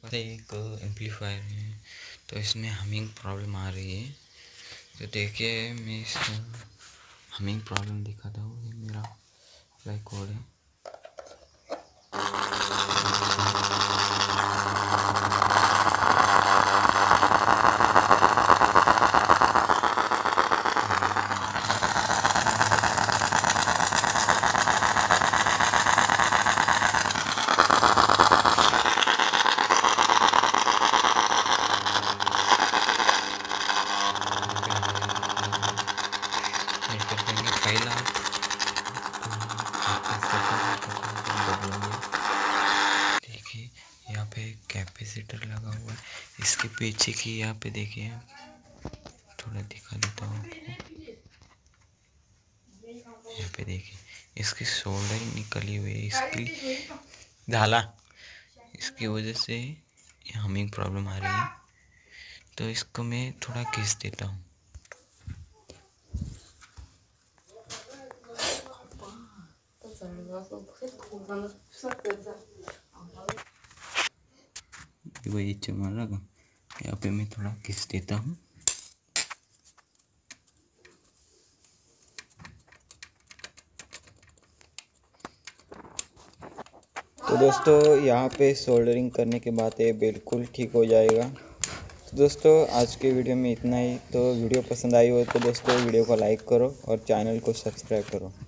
एक एम्पलीफायर है तो इसमें हमिंग प्रॉब्लम आ रही है। तो देखिए मैं इसको हमिंग प्रॉब्लम दिखाता हूँ। ये मेरा फ्लाई कोड है। पहला देखिए यहाँ पे कैपेसिटर लगा हुआ है। इसके पीछे की यहाँ पे देखिए, थोड़ा दिखा देता हूँ आपको। यहाँ पे देखिए इसकी सोल्डरिंग निकली हुई है, इसकी डाला, इसकी वजह से हमिंग प्रॉब्लम आ रही है। तो इसको मैं थोड़ा घिस देता हूँ। वही चमक लगा, यहाँ पे मैं थोड़ा घिस देता हूँ। तो दोस्तों यहाँ पे सोल्डरिंग करने के बाद ये बिल्कुल ठीक हो जाएगा। तो दोस्तों आज के वीडियो में इतना ही। तो वीडियो पसंद आई हो तो दोस्तों वीडियो को लाइक करो और चैनल को सब्सक्राइब करो।